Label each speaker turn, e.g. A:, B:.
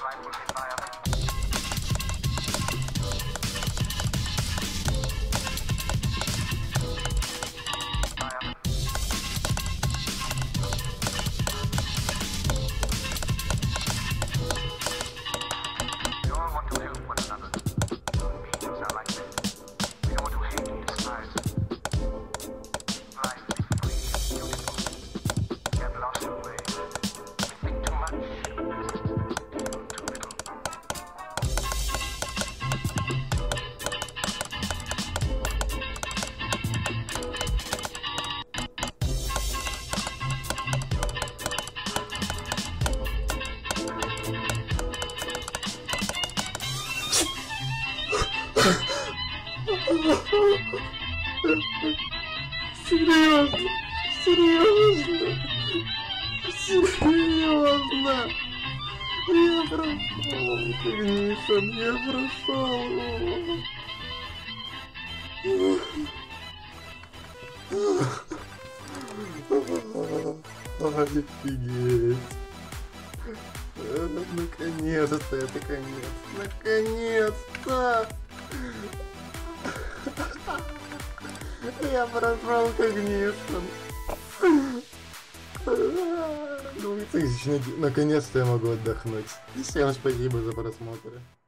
A: Серьезно? Серьезно? Серьезно? Я прошел, Игнишн, я прошел. Офигеть. Наконец-то, это конец. Наконец-то! Я прошел как Игнишн. 2000. Наконец-то я могу отдохнуть. Всем спасибо за просмотр.